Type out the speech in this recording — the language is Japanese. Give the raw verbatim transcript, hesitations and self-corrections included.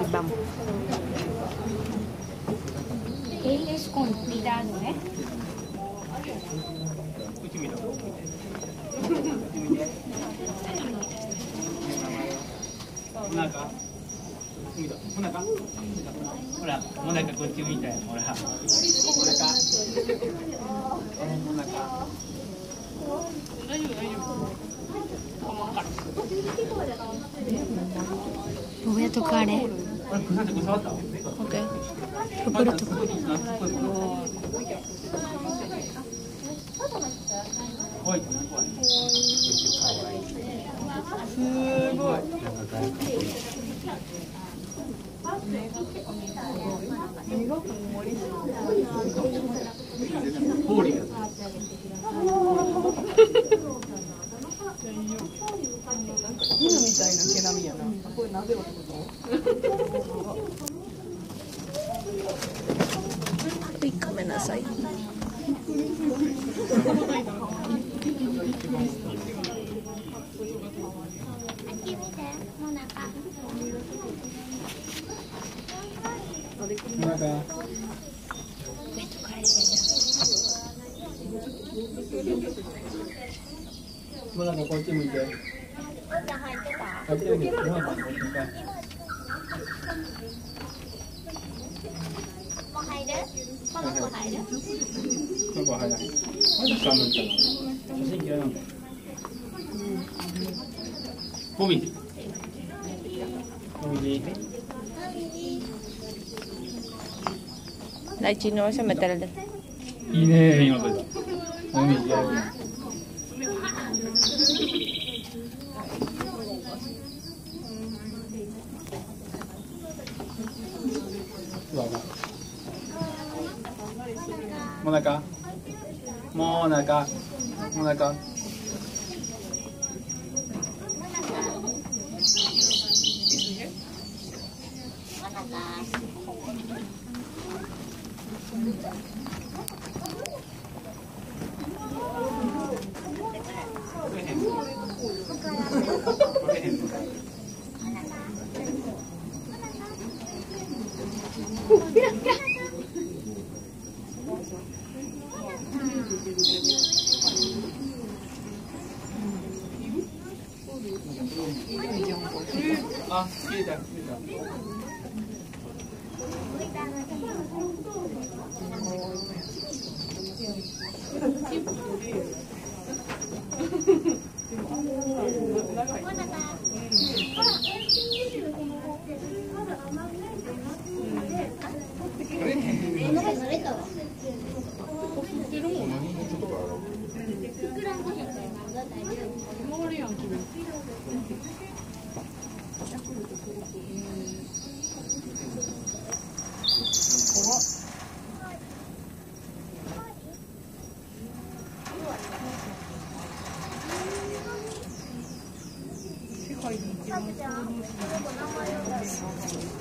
Sí, vamos. Él es con cuidado, ¿eh? Lo voy a tocar, ¿eh? Ok. Lo puedo tocar. Uy, gomenasai. Aquí mira, Monaca. Voy a tocar el Monaca こっち向いて。入ってるけど、モナカこっち向いて。 もう入る？この子入る？ この子入らない。まだ寒いから。写真嫌いなんだよ。ボビー。ボビー。 La chino vas a meter el dedo. いいね、今これ。ボビーやるね。モナカモナカモナカあ、切れた、切れた。世界で一番